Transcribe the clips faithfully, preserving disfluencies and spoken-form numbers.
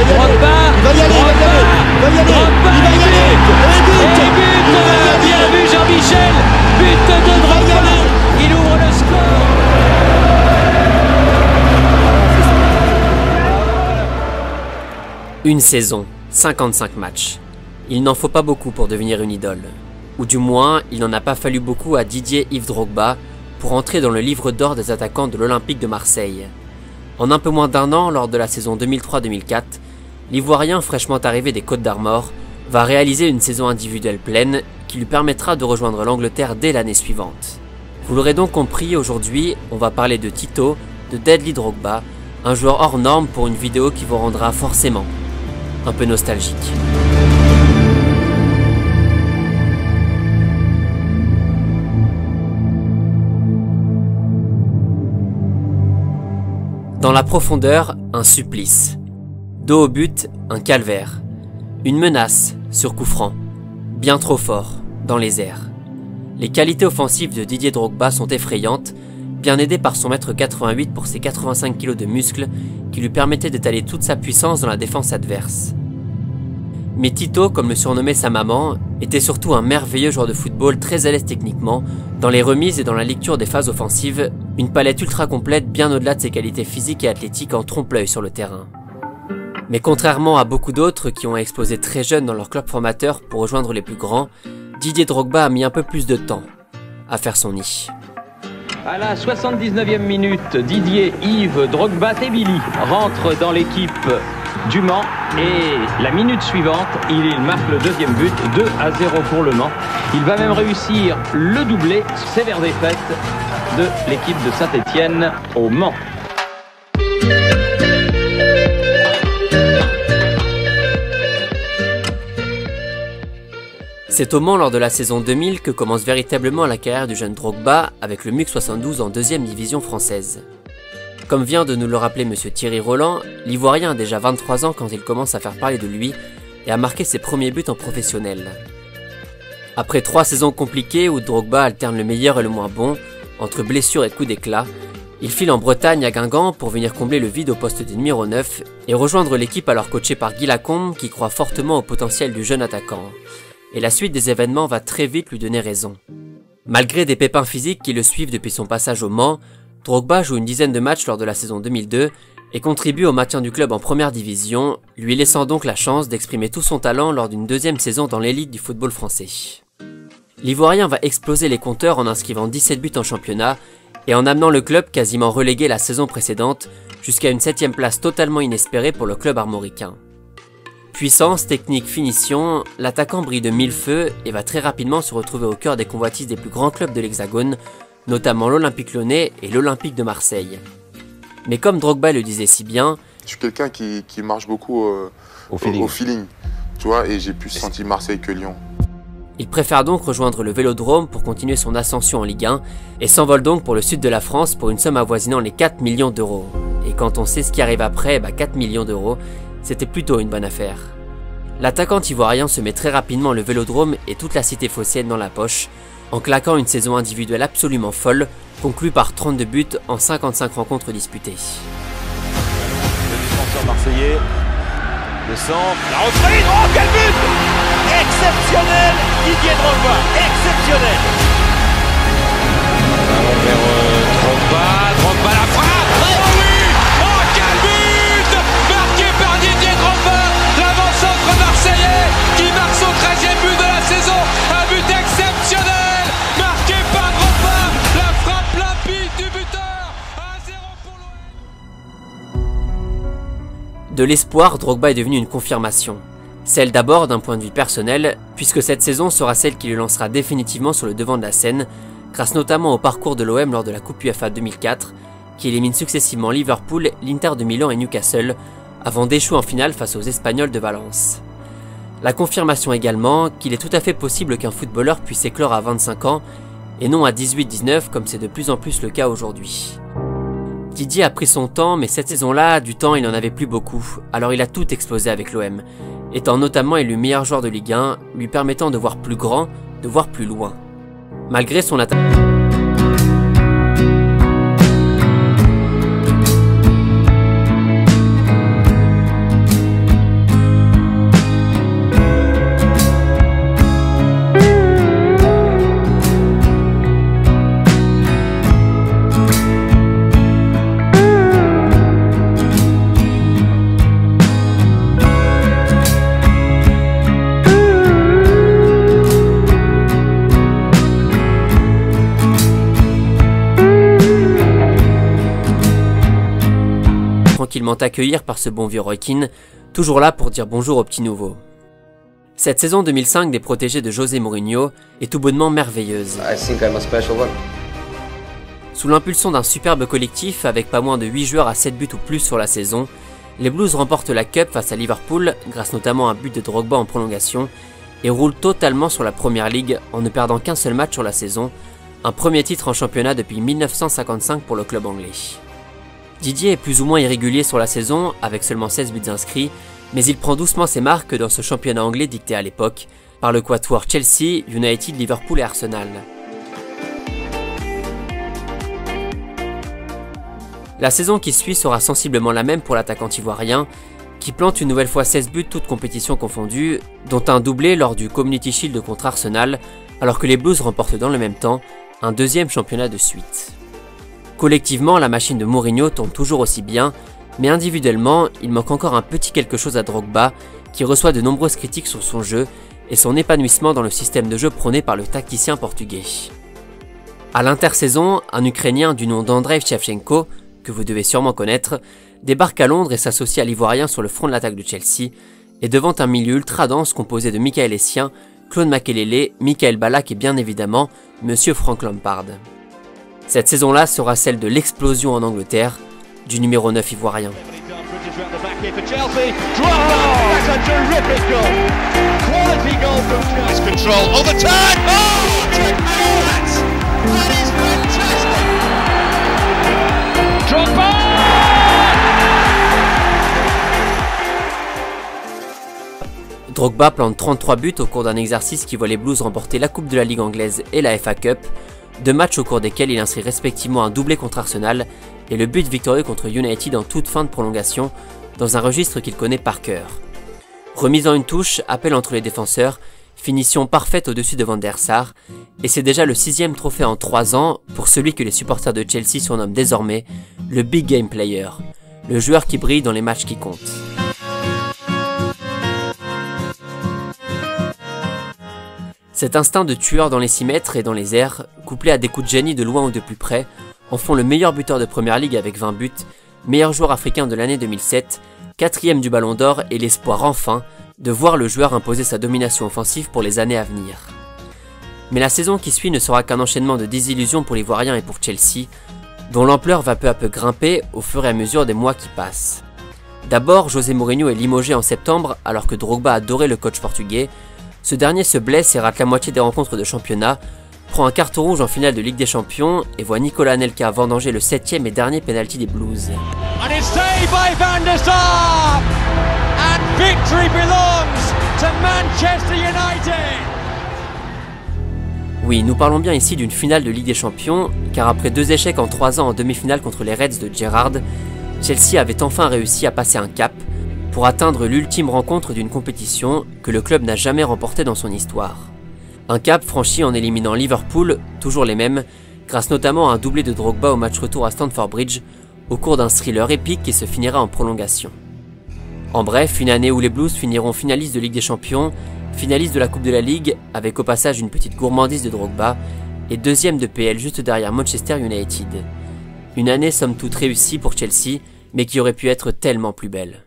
y aller. Drogba, Il va y aller, il va y aller. Il va y aller. Drogba, Il va y aller. et but, Et but. et but, Il va y aller. bien vu Jean-Michel, but de Drogba, il ouvre le score. Une saison, cinquante-cinq matchs. Il n'en faut pas beaucoup pour devenir une idole. Ou du moins, il n'en a pas fallu beaucoup à Didier Yves Drogba pour entrer dans le livre d'or des attaquants de l'Olympique de Marseille. En un peu moins d'un an, lors de la saison deux mille trois deux mille quatre, l'Ivoirien fraîchement arrivé des Côtes d'Armor va réaliser une saison individuelle pleine qui lui permettra de rejoindre l'Angleterre dès l'année suivante. Vous l'aurez donc compris, aujourd'hui, on va parler de Tito, de Deadly Drogba, un joueur hors norme pour une vidéo qui vous rendra forcément un peu nostalgique. Dans la profondeur, un supplice. Dos au but, un calvaire. Une menace sur coup franc. Bien trop fort, dans les airs. Les qualités offensives de Didier Drogba sont effrayantes, bien aidé par son mètre quatre-vingt-huit pour ses quatre-vingt-cinq kilos de muscles qui lui permettaient d'étaler toute sa puissance dans la défense adverse. Mais Tito, comme le surnommait sa maman, était surtout un merveilleux joueur de football très à l'aise techniquement, dans les remises et dans la lecture des phases offensives, une palette ultra complète bien au-delà de ses qualités physiques et athlétiques en trompe-l'œil sur le terrain. Mais contrairement à beaucoup d'autres qui ont explosé très jeunes dans leur club formateur pour rejoindre les plus grands, Didier Drogba a mis un peu plus de temps à faire son nid. À la soixante-dix-neuvième minute, Didier Yves Drogba Tebili rentre dans l'équipe du Mans et la minute suivante, il marque le deuxième but, deux à zéro pour le Mans. Il va même réussir le doublé, sévère défaite de l'équipe de Saint-Étienne au Mans. C'est au Mans lors de la saison deux mille que commence véritablement la carrière du jeune Drogba avec le M U C soixante-douze en deuxième division française. Comme vient de nous le rappeler monsieur Thierry Roland, l'Ivoirien a déjà vingt-trois ans quand il commence à faire parler de lui et a marqué ses premiers buts en professionnel. Après trois saisons compliquées où Drogba alterne le meilleur et le moins bon, entre blessures et coups d'éclat, il file en Bretagne à Guingamp pour venir combler le vide au poste de numéro neuf et rejoindre l'équipe alors coachée par Guy Lacombe qui croit fortement au potentiel du jeune attaquant. Et la suite des événements va très vite lui donner raison. Malgré des pépins physiques qui le suivent depuis son passage au Mans, Drogba joue une dizaine de matchs lors de la saison deux mille deux et contribue au maintien du club en première division, lui laissant donc la chance d'exprimer tout son talent lors d'une deuxième saison dans l'élite du football français. L'Ivoirien va exploser les compteurs en inscrivant dix-sept buts en championnat et en amenant le club quasiment relégué la saison précédente jusqu'à une septième place totalement inespérée pour le club armoricain. Puissance, technique, finition, l'attaquant brille de mille feux et va très rapidement se retrouver au cœur des convoitises des plus grands clubs de l'Hexagone, notamment l'Olympique Lyonnais et l'Olympique de Marseille. Mais comme Drogba le disait si bien, je suis quelqu'un qui, qui marche beaucoup euh, au, feeling. au, au feeling, tu vois, et j'ai plus senti Marseille que Lyon. Il préfère donc rejoindre le Vélodrome pour continuer son ascension en Ligue un et s'envole donc pour le sud de la France pour une somme avoisinant les quatre millions d'euros. Et quand on sait ce qui arrive après, bah quatre millions d'euros, c'était plutôt une bonne affaire. L'attaquant ivoirien se met très rapidement le Vélodrome et toute la cité phocéenne dans la poche, en claquant une saison individuelle absolument folle, conclue par trente-deux buts en cinquante-cinq rencontres disputées. Le défenseur marseillais, le centre, la reprise, oh quel but! Exceptionnel, Didier Drogba, exceptionnel! Ballon vers euh, Drogba, Drogba la frappe! Oh oui! Oh quel but! Marqué par Didier Drogba, l'avant-centre marseillais qui marque son treizième but de la saison, un but exceptionnel! Marqué par Drogba, la frappe limpide du buteur, un zéro pour l'O M. De l'espoir, Drogba est devenu une confirmation. Celle d'abord d'un point de vue personnel, puisque cette saison sera celle qui le lancera définitivement sur le devant de la scène, grâce notamment au parcours de l'O M lors de la Coupe UEFA deux mille quatre, qui élimine successivement Liverpool, l'Inter de Milan et Newcastle, avant d'échouer en finale face aux Espagnols de Valence. La confirmation également qu'il est tout à fait possible qu'un footballeur puisse éclore à vingt-cinq ans, et non à dix-huit dix-neuf comme c'est de plus en plus le cas aujourd'hui. Didier a pris son temps, mais cette saison-là, du temps il n'en avait plus beaucoup, alors il a tout explosé avec l'O M, étant notamment élu meilleur joueur de Ligue un, lui permettant de voir plus grand, de voir plus loin. Malgré son attaque... tranquillement accueillir par ce bon vieux Roy Keane, toujours là pour dire bonjour aux petits nouveaux. Cette saison deux mille cinq des protégés de José Mourinho est tout bonnement merveilleuse. I think I'm a special one. Sous l'impulsion d'un superbe collectif avec pas moins de huit joueurs à sept buts ou plus sur la saison, les Blues remportent la Cup face à Liverpool grâce notamment à un but de Drogba en prolongation et roulent totalement sur la Premier League en ne perdant qu'un seul match sur la saison, un premier titre en championnat depuis mille neuf cent cinquante-cinq pour le club anglais. Didier est plus ou moins irrégulier sur la saison avec seulement seize buts inscrits, mais il prend doucement ses marques dans ce championnat anglais dicté à l'époque par le quatuor Chelsea, United, Liverpool et Arsenal. La saison qui suit sera sensiblement la même pour l'attaquant ivoirien, qui plante une nouvelle fois seize buts toutes compétitions confondues, dont un doublé lors du Community Shield contre Arsenal, alors que les Blues remportent dans le même temps un deuxième championnat de suite. Collectivement, la machine de Mourinho tourne toujours aussi bien, mais individuellement, il manque encore un petit quelque chose à Drogba, qui reçoit de nombreuses critiques sur son jeu et son épanouissement dans le système de jeu prôné par le tacticien portugais. À l'intersaison, un Ukrainien du nom d'Andrei Shevchenko, que vous devez sûrement connaître, débarque à Londres et s'associe à l'Ivoirien sur le front de l'attaque de Chelsea, et devant un milieu ultra dense composé de Michael Essien, Claude Makelele, Michael Ballack et bien évidemment Monsieur Frank Lampard. Cette saison-là sera celle de l'explosion en Angleterre du numéro neuf ivoirien. Drogba plante trente-trois buts au cours d'un exercice qui voit les Blues remporter la Coupe de la Ligue anglaise et la F A Cup, deux matchs au cours desquels il inscrit respectivement un doublé contre Arsenal et le but victorieux contre United en toute fin de prolongation, dans un registre qu'il connaît par cœur. Remise en une touche, appel entre les défenseurs, finition parfaite au-dessus de Van der Sar, et c'est déjà le sixième trophée en trois ans pour celui que les supporters de Chelsea surnomment désormais le Big Game Player, le joueur qui brille dans les matchs qui comptent. Cet instinct de tueur dans les six mètres et dans les airs, couplé à des coups de génie de loin ou de plus près, en font le meilleur buteur de Première Ligue avec vingt buts, meilleur joueur africain de l'année deux mille sept, quatrième du Ballon d'Or et l'espoir enfin de voir le joueur imposer sa domination offensive pour les années à venir. Mais la saison qui suit ne sera qu'un enchaînement de désillusions pour l'Ivoirien et pour Chelsea, dont l'ampleur va peu à peu grimper au fur et à mesure des mois qui passent. D'abord, José Mourinho est limogé en septembre alors que Drogba adorait le coach portugais. Ce dernier se blesse et rate la moitié des rencontres de championnat, prend un carton rouge en finale de Ligue des Champions et voit Nicolas Anelka vendanger le septième et dernier pénalty des Blues. And it's saved by Van der Sar! And victory belongs to Manchester United! Oui, nous parlons bien ici d'une finale de Ligue des Champions, car après deux échecs en trois ans en demi-finale contre les Reds de Gerrard, Chelsea avait enfin réussi à passer un cap pour atteindre l'ultime rencontre d'une compétition que le club n'a jamais remportée dans son histoire. Un cap franchi en éliminant Liverpool, toujours les mêmes, grâce notamment à un doublé de Drogba au match retour à Stamford Bridge, au cours d'un thriller épique qui se finira en prolongation. En bref, une année où les Blues finiront finalistes de Ligue des Champions, finalistes de la Coupe de la Ligue, avec au passage une petite gourmandise de Drogba, et deuxième de P L juste derrière Manchester United. Une année somme toute réussie pour Chelsea, mais qui aurait pu être tellement plus belle.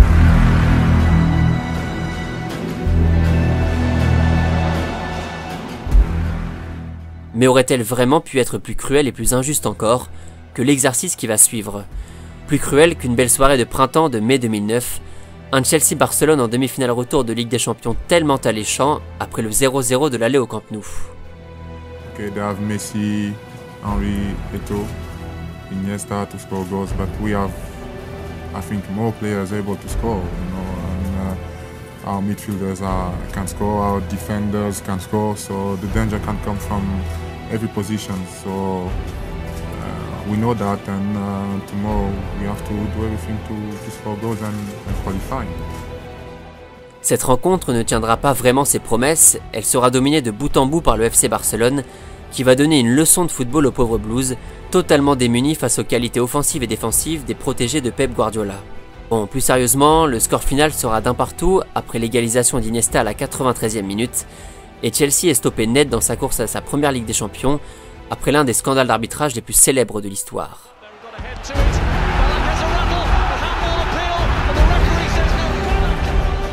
Mais aurait-elle vraiment pu être plus cruelle et plus injuste encore que l'exercice qui va suivre? Plus cruelle qu'une belle soirée de printemps de mai deux mille neuf, un Chelsea-Barcelone en demi-finale retour de Ligue des Champions tellement alléchant après le zéro zéro de l'aller au Camp Nou. Okay, they have Messi, Henry, Eto'o, Iniesta to score goals, but we have, I think, more players able to score. You know, and, uh, our midfielders are, can score, our defenders can score, so the danger can come from every position. So uh, we know that, and uh, tomorrow we have to do everything to, to score goals and, and qualify. Cette rencontre ne tiendra pas vraiment ses promesses, elle sera dominée de bout en bout par le F C Barcelone, qui va donner une leçon de football aux pauvres Blues, totalement démunis face aux qualités offensives et défensives des protégés de Pep Guardiola. Bon, plus sérieusement, le score final sera d'un partout après l'égalisation d'Iniesta à la quatre-vingt-treizième minute, et Chelsea est stoppé net dans sa course à sa première Ligue des Champions, après l'un des scandales d'arbitrage les plus célèbres de l'histoire.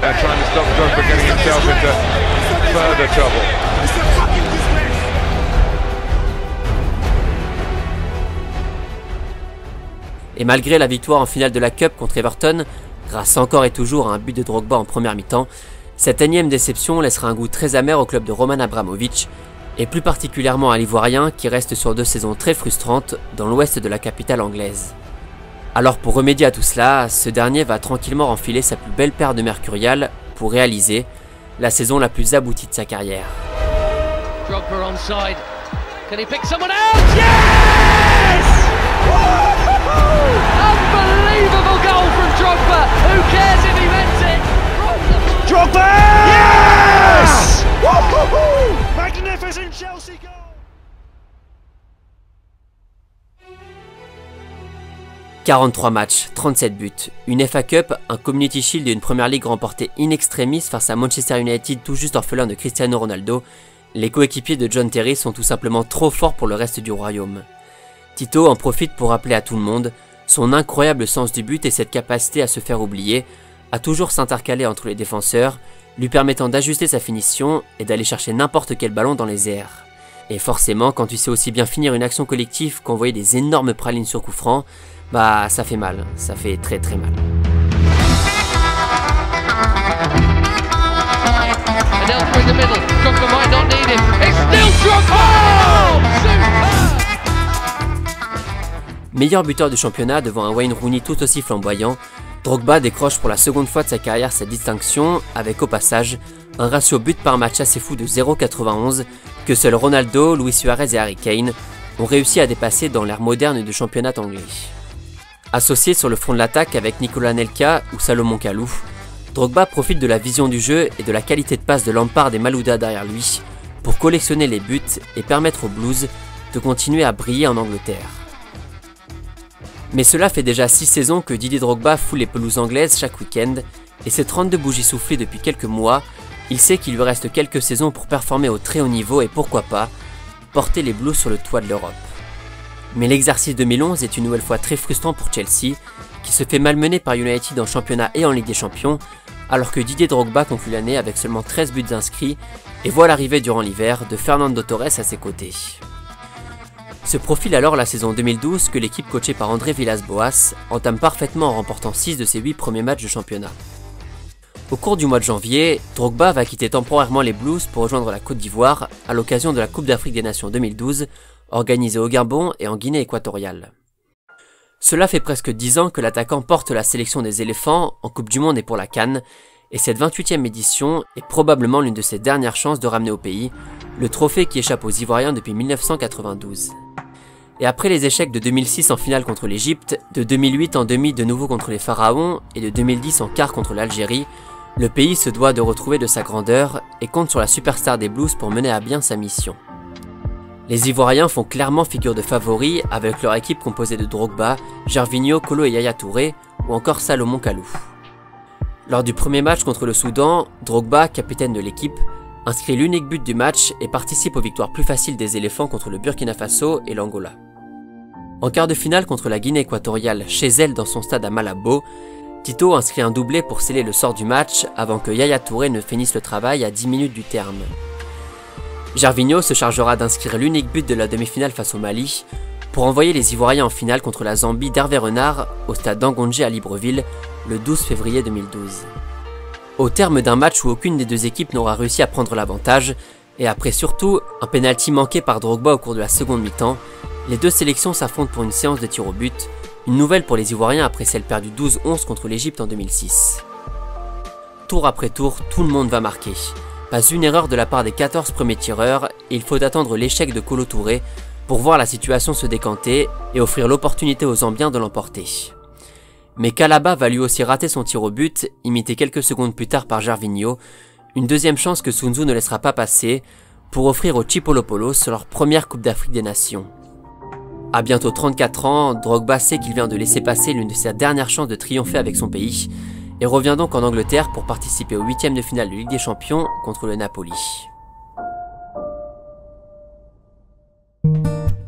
uh, trying to stop Drogba getting himself into further trouble. Et malgré la victoire en finale de la Cup contre Everton, grâce encore et toujours à un but de Drogba en première mi-temps, cette énième déception laissera un goût très amer au club de Roman Abramovich, et plus particulièrement à l'Ivoirien qui reste sur deux saisons très frustrantes dans l'ouest de la capitale anglaise. Alors pour remédier à tout cela, ce dernier va tranquillement enfiler sa plus belle paire de mercuriales pour réaliser la saison la plus aboutie de sa carrière. Drogba onside. Can he pick someone out? Yes! Unbelievable goal from Drogba. Who cares if he meant it? Drogba! Yes! Magnificent Chelsea goal! quarante-trois matchs, trente-sept buts, une F A Cup, un Community Shield et une Premier League remportée in extremis face à Manchester United tout juste orphelin de Cristiano Ronaldo, les coéquipiers de John Terry sont tout simplement trop forts pour le reste du royaume. Tito en profite pour rappeler à tout le monde son incroyable sens du but et cette capacité à se faire oublier, à toujours s'intercaler entre les défenseurs, lui permettant d'ajuster sa finition et d'aller chercher n'importe quel ballon dans les airs. Et forcément, quand tu sais aussi bien finir une action collective qu'envoyer des énormes pralines sur coup franc, bah ça fait mal, ça fait très très mal. Meilleur buteur du championnat devant un Wayne Rooney tout aussi flamboyant, Drogba décroche pour la seconde fois de sa carrière cette distinction avec au passage un ratio but par match assez fou de zéro virgule quatre-vingt-onze que seuls Ronaldo, Luis Suarez et Harry Kane ont réussi à dépasser dans l'ère moderne du championnat anglais. Associé sur le front de l'attaque avec Nicolas Anelka ou Salomon Kalou, Drogba profite de la vision du jeu et de la qualité de passe de Lampard et Malouda derrière lui pour collectionner les buts et permettre aux Blues de continuer à briller en Angleterre. Mais cela fait déjà six saisons que Didier Drogba fout les pelouses anglaises chaque week-end et ses trente-deux bougies soufflées depuis quelques mois, il sait qu'il lui reste quelques saisons pour performer au très haut niveau et pourquoi pas, porter les Blues sur le toit de l'Europe. Mais l'exercice deux mille onze est une nouvelle fois très frustrant pour Chelsea, qui se fait malmener par United en championnat et en Ligue des Champions, alors que Didier Drogba conclut l'année avec seulement treize buts inscrits et voit l'arrivée durant l'hiver de Fernando Torres à ses côtés. Se profile alors la saison deux mille douze que l'équipe coachée par André Villas-Boas entame parfaitement en remportant six de ses huit premiers matchs de championnat. Au cours du mois de janvier, Drogba va quitter temporairement les Blues pour rejoindre la Côte d'Ivoire à l'occasion de la Coupe d'Afrique des Nations deux mille douze, organisée au Gabon et en Guinée équatoriale. Cela fait presque dix ans que l'attaquant porte la sélection des éléphants en Coupe du Monde et pour la CAN, et cette vingt-huitième édition est probablement l'une de ses dernières chances de ramener au pays le trophée qui échappe aux Ivoiriens depuis mille neuf cent quatre-vingt-douze. Et après les échecs de deux mille six en finale contre l'Égypte, de deux mille huit en demi de nouveau contre les Pharaons et de deux mille dix en quart contre l'Algérie, le pays se doit de retrouver de sa grandeur et compte sur la superstar des Blues pour mener à bien sa mission. Les Ivoiriens font clairement figure de favoris avec leur équipe composée de Drogba, Gervinho, Kolo et Yaya Touré ou encore Salomon Kalou. Lors du premier match contre le Soudan, Drogba, capitaine de l'équipe, inscrit l'unique but du match et participe aux victoires plus faciles des éléphants contre le Burkina Faso et l'Angola. En quart de finale contre la Guinée équatoriale chez elle dans son stade à Malabo, Tito inscrit un doublé pour sceller le sort du match avant que Yaya Touré ne finisse le travail à dix minutes du terme. Gervinho se chargera d'inscrire l'unique but de la demi-finale face au Mali pour envoyer les Ivoiriens en finale contre la Zambie d'Hervé Renard au stade d'Angondjé à Libreville le douze février deux mille douze. Au terme d'un match où aucune des deux équipes n'aura réussi à prendre l'avantage, et après surtout un pénalty manqué par Drogba au cours de la seconde mi-temps, les deux sélections s'affrontent pour une séance de tir au but, une nouvelle pour les Ivoiriens après celle perdue douze onze contre l'Égypte en deux mille six. Tour après tour, tout le monde va marquer. Pas une erreur de la part des quatorze premiers tireurs et il faut attendre l'échec de Kolo Touré pour voir la situation se décanter et offrir l'opportunité aux Zambiens de l'emporter. Mais Kalaba va lui aussi rater son tir au but, imité quelques secondes plus tard par Gervinho, une deuxième chance que Sunzu ne laissera pas passer pour offrir aux Chipolopolo leur première Coupe d'Afrique des Nations. À bientôt trente-quatre ans, Drogba sait qu'il vient de laisser passer l'une de ses dernières chances de triompher avec son pays et revient donc en Angleterre pour participer au huitième de finale de Ligue des Champions contre le Napoli.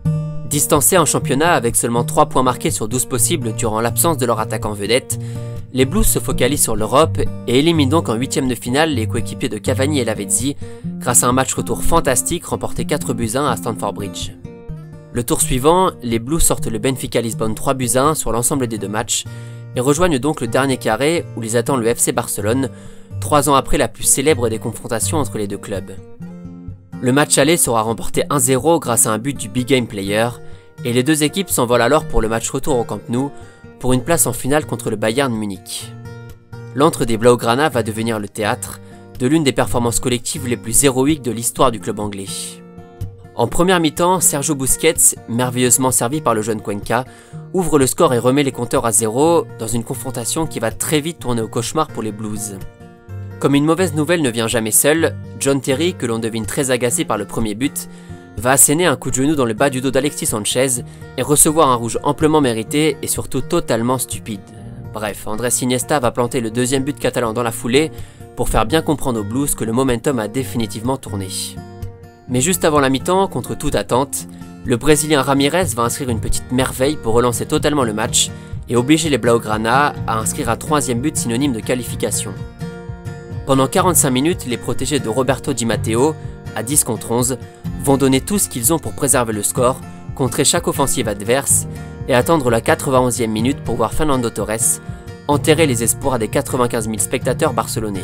Distancés en championnat avec seulement trois points marqués sur douze possibles durant l'absence de leur attaquant vedette, Les Blues se focalisent sur l'Europe et éliminent donc en huitième de finale les coéquipiers de Cavani et Lavezzi grâce à un match retour fantastique remporté quatre buts à un à Stamford Bridge. Le tour suivant, les Blues sortent le Benfica Lisbonne trois buts à un sur l'ensemble des deux matchs et rejoignent donc le dernier carré où les attend le F C Barcelone, trois ans après la plus célèbre des confrontations entre les deux clubs. Le match aller sera remporté un zéro grâce à un but du Big Game Player et les deux équipes s'envolent alors pour le match retour au Camp Nou pour une place en finale contre le Bayern Munich. L'antre des Blaugrana va devenir le théâtre de l'une des performances collectives les plus héroïques de l'histoire du club anglais. En première mi-temps, Sergio Busquets, merveilleusement servi par le jeune Cuenca, ouvre le score et remet les compteurs à zéro dans une confrontation qui va très vite tourner au cauchemar pour les Blues. Comme une mauvaise nouvelle ne vient jamais seule, John Terry, que l'on devine très agacé par le premier but, va asséner un coup de genou dans le bas du dos d'Alexis Sanchez et recevoir un rouge amplement mérité et surtout totalement stupide. Bref, Andrés Iniesta va planter le deuxième but catalan dans la foulée pour faire bien comprendre aux Blues que le momentum a définitivement tourné. Mais juste avant la mi-temps, contre toute attente, le Brésilien Ramirez va inscrire une petite merveille pour relancer totalement le match et obliger les Blaugrana à inscrire un troisième but synonyme de qualification. Pendant quarante-cinq minutes, les protégés de Roberto Di Matteo, à dix contre onze, vont donner tout ce qu'ils ont pour préserver le score, contrer chaque offensive adverse et attendre la quatre-vingt-onzième minute pour voir Fernando Torres enterrer les espoirs des quatre-vingt-quinze mille spectateurs barcelonais.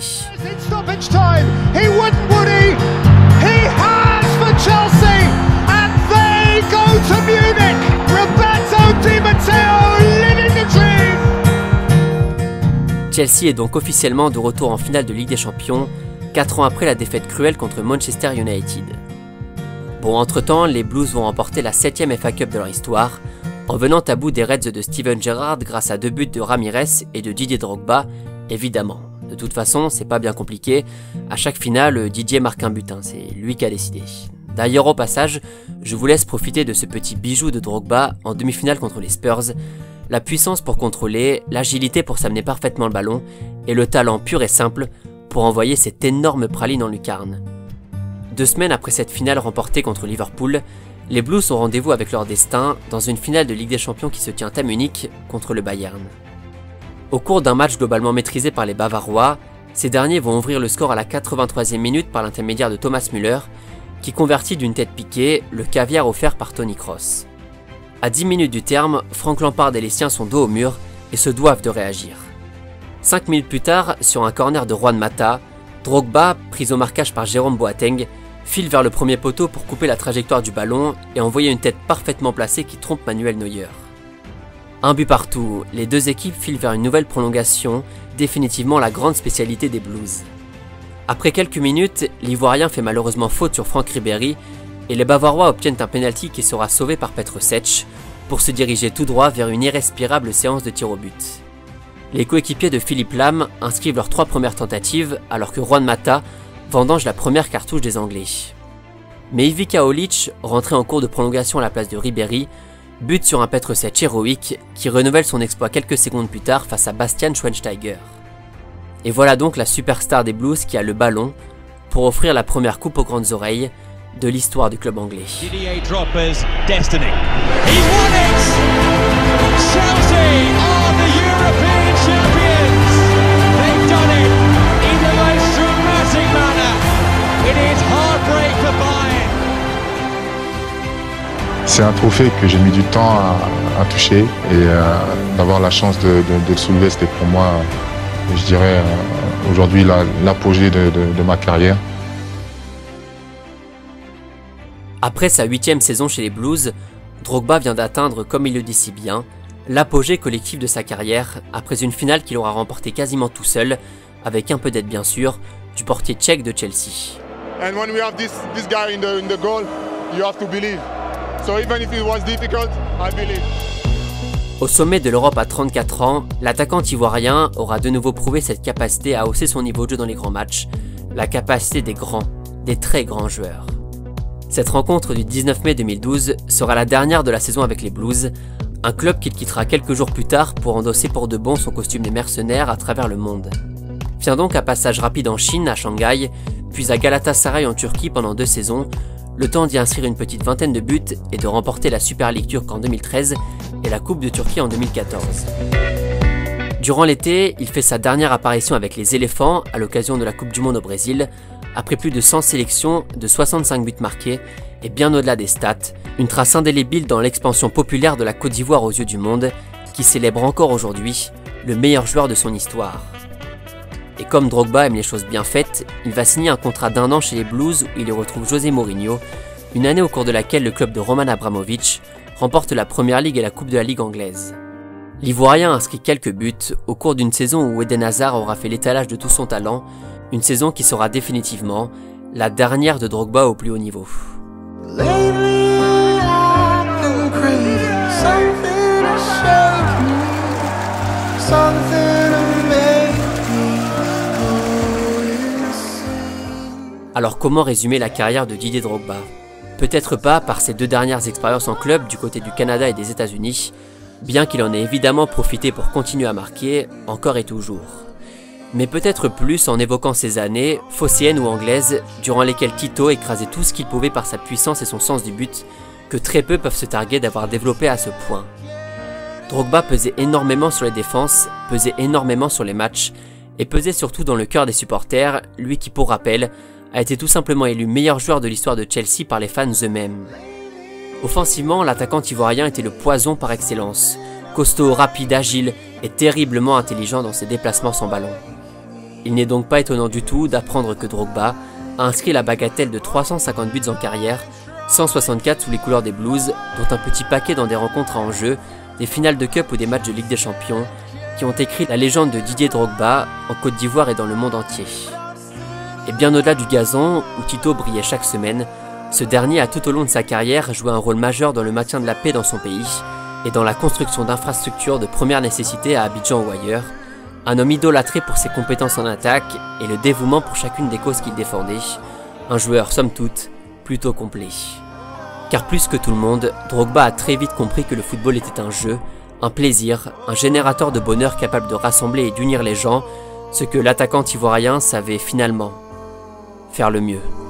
Chelsea est donc officiellement de retour en finale de Ligue des Champions, quatre ans après la défaite cruelle contre Manchester United. Bon, entre-temps, les Blues vont remporter la septième F A Cup de leur histoire, en venant à bout des Reds de Steven Gerrard grâce à deux buts de Ramirez et de Didier Drogba, évidemment. De toute façon, c'est pas bien compliqué, à chaque finale, Didier marque un but, hein, c'est lui qui a décidé. D'ailleurs, au passage, je vous laisse profiter de ce petit bijou de Drogba en demi-finale contre les Spurs, la puissance pour contrôler, l'agilité pour s'amener parfaitement le ballon, et le talent pur et simple pour envoyer cette énorme praline en lucarne. Deux semaines après cette finale remportée contre Liverpool, les Blues ont rendez-vous avec leur destin dans une finale de Ligue des Champions qui se tient à Munich contre le Bayern. Au cours d'un match globalement maîtrisé par les Bavarois, ces derniers vont ouvrir le score à la quatre-vingt-troisième minute par l'intermédiaire de Thomas Müller, qui convertit d'une tête piquée le caviar offert par Tony Kroos. À dix minutes du terme, Frank Lampard et les siens sont dos au mur et se doivent de réagir. cinq minutes plus tard, sur un corner de Juan Mata, Drogba, pris au marquage par Jérôme Boateng, file vers le premier poteau pour couper la trajectoire du ballon et envoyer une tête parfaitement placée qui trompe Manuel Neuer. Un but partout, les deux équipes filent vers une nouvelle prolongation, définitivement la grande spécialité des Blues. Après quelques minutes, l'Ivoirien fait malheureusement faute sur Franck Ribéry et les Bavarois obtiennent un penalty qui sera sauvé par Petr Cech pour se diriger tout droit vers une irrespirable séance de tir au but. Les coéquipiers de Philippe Lam inscrivent leurs trois premières tentatives alors que Juan Mata vendange la première cartouche des Anglais. Mais Ivica Olic, rentré en cours de prolongation à la place de Ribéry, bute sur un Petr Cech héroïque qui renouvelle son exploit quelques secondes plus tard face à Bastian Schweinsteiger. Et voilà donc la superstar des Blues qui a le ballon pour offrir la première coupe aux grandes oreilles de l'histoire du club anglais. Didier Drogba's destiny. He won it! Chelsea are the European champions! They've done it in the most dramatic manner. It is heartbreak for Bayern. C'est un trophée que j'ai mis du temps à, à toucher et euh, d'avoir la chance de, de, de le soulever, c'était pour moi, je dirais, euh, aujourd'hui l'apogée de, de, de ma carrière. Après sa huitième saison chez les Blues, Drogba vient d'atteindre, comme il le dit si bien, l'apogée collective de sa carrière après une finale qu'il aura remportée quasiment tout seul, avec un peu d'aide bien sûr, du portier tchèque de Chelsea. And when we have this, this guy in the, in the goal, you have to believe. So even if it was difficult, I believe. Au sommet de l'Europe à trente-quatre ans, l'attaquant ivoirien aura de nouveau prouvé cette capacité à hausser son niveau de jeu dans les grands matchs, la capacité des grands, des très grands joueurs. Cette rencontre du dix-neuf mai deux mille douze sera la dernière de la saison avec les Blues, un club qu'il quittera quelques jours plus tard pour endosser pour de bon son costume des mercenaires à travers le monde. Vient donc un passage rapide en Chine, à Shanghai, puis à Galatasaray en Turquie pendant deux saisons, le temps d'y inscrire une petite vingtaine de buts et de remporter la Super League turque en deux mille treize et la Coupe de Turquie en deux mille quatorze. Durant l'été, il fait sa dernière apparition avec les éléphants à l'occasion de la Coupe du Monde au Brésil, après plus de cent sélections, de soixante-cinq buts marqués, et bien au-delà des stats, une trace indélébile dans l'expansion populaire de la Côte d'Ivoire aux yeux du monde, qui célèbre encore aujourd'hui le meilleur joueur de son histoire. Et comme Drogba aime les choses bien faites, il va signer un contrat d'un an chez les Blues où il y retrouve José Mourinho, une année au cours de laquelle le club de Roman Abramovich remporte la Première Ligue et la Coupe de la Ligue anglaise. L'Ivoirien inscrit quelques buts au cours d'une saison où Eden Hazard aura fait l'étalage de tout son talent, une saison qui sera définitivement la dernière de Drogba au plus haut niveau. Alors comment résumer la carrière de Didier Drogba? Peut-être pas par ses deux dernières expériences en club du côté du Canada et des États-Unis, bien qu'il en ait évidemment profité pour continuer à marquer, encore et toujours. Mais peut-être plus en évoquant ces années, phocéennes ou anglaises, durant lesquelles Tito écrasait tout ce qu'il pouvait par sa puissance et son sens du but, que très peu peuvent se targuer d'avoir développé à ce point. Drogba pesait énormément sur les défenses, pesait énormément sur les matchs, et pesait surtout dans le cœur des supporters, lui qui, pour rappel, a été tout simplement élu meilleur joueur de l'histoire de Chelsea par les fans eux-mêmes. Offensivement, l'attaquant ivoirien était le poison par excellence, costaud, rapide, agile et terriblement intelligent dans ses déplacements sans ballon. Il n'est donc pas étonnant du tout d'apprendre que Drogba a inscrit la bagatelle de trois cent cinquante buts en carrière, cent soixante-quatre sous les couleurs des Blues, dont un petit paquet dans des rencontres à enjeu, des finales de Cup ou des matchs de Ligue des Champions, qui ont écrit la légende de Didier Drogba en Côte d'Ivoire et dans le monde entier. Et bien au-delà du gazon, où Tito brillait chaque semaine, ce dernier a tout au long de sa carrière joué un rôle majeur dans le maintien de la paix dans son pays et dans la construction d'infrastructures de première nécessité à Abidjan ou ailleurs, un homme idolâtré pour ses compétences en attaque et le dévouement pour chacune des causes qu'il défendait, un joueur somme toute plutôt complet. Car plus que tout le monde, Drogba a très vite compris que le football était un jeu, un plaisir, un générateur de bonheur capable de rassembler et d'unir les gens, ce que l'attaquant ivoirien savait finalement faire le mieux.